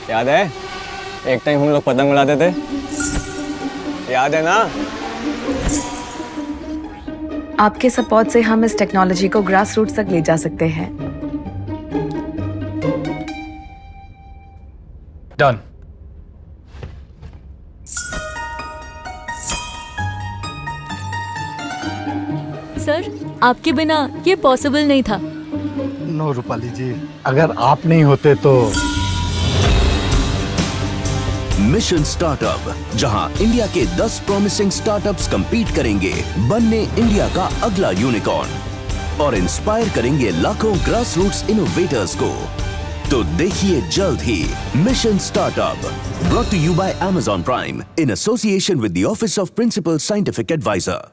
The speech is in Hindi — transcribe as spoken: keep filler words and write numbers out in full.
याद है एक टाइम हम लोग पतंग उड़ाते थे, याद है ना? आपके सपोर्ट से हम इस टेक्नोलॉजी को ग्रास रूट्स तक ले जा सकते हैं। डन। सर, आपके बिना ये पॉसिबल नहीं था। नो रूपाली जी, अगर आप नहीं होते तो। मिशन स्टार्टअप, जहां इंडिया के दस प्रॉमिसिंग स्टार्टअप्स कंपीट करेंगे बनने इंडिया का अगला यूनिकॉर्न और इंस्पायर करेंगे लाखों ग्रास रूट्स इनोवेटर्स को। तो देखिए जल्द ही mission startup, brought to you by Amazon Prime in association with the Office of Principal Scientific Advisor।